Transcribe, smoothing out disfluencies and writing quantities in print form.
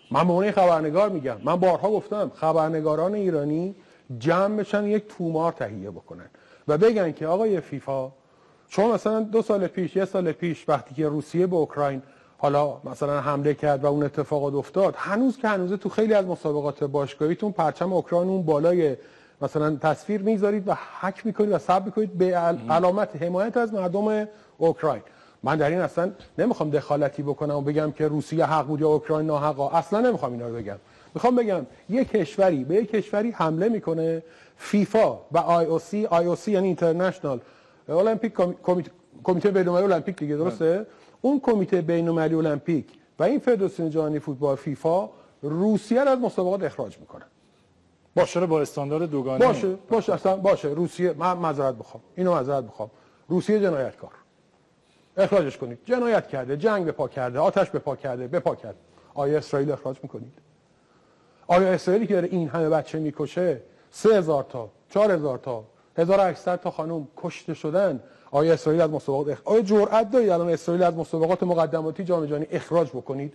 من به عنوان خبرنگار میگم، من بارها گفتم خبرنگاران ایرانی جمع بشن یک تومار تهیه بکنن و بگن که آقای فیفا شما مثلا 2 سال پیش، 1 سال پیش وقتی که روسیه به اوکراین حالا مثلا حمله کرد و اون اتفاقات افتاد، هنوز که هنوزه تو خیلی از مسابقات باشگاهیتون پرچم اوکراین اون بالای مثلا تصویر میذارید و حک میکنید و ثبت میکنید به علامت حمایت از مردم اوکراین. من در این اصلا نمیخوام دخالتی بکنم و بگم که روسیه حق بود یا اوکراین ناحق، اصلا نمیخوام اینا رو بگم. میخوام بگم یک کشوری به یک کشوری حمله میکنه، فیفا و آی او سی یعنی اینترنشنال المپیک کمیته بین‌المللی المپیک دیگه، درسته؟ اون کمیته بین‌المللی المپیک و این فدراسیون جهانی فوتبال فیفا روسیه رو از مسابقات اخراج میکنن. باشه با استاندارد دوگانه. باشه اصلا باشه. روسیه، من معذرت بخوام، اینو معذرت بخوام، روسیه جنایتکار، اخراجش کنید. جنایت کرده، جنگ به پا کرده، آتش به پا کرده، به پا کرد. آیا اسرائیل اخراج میکنید؟ آیا اسرائیلی که داره این همه بچه میکشه، 3000 تا، 4000 تا، 1800 تا خانم کشته شدن، آیا اسرائیل از مسابقات آیا جرأت دارید الان اسرائیل از مسابقات مقدماتی جام جهانی اخراج بکنید؟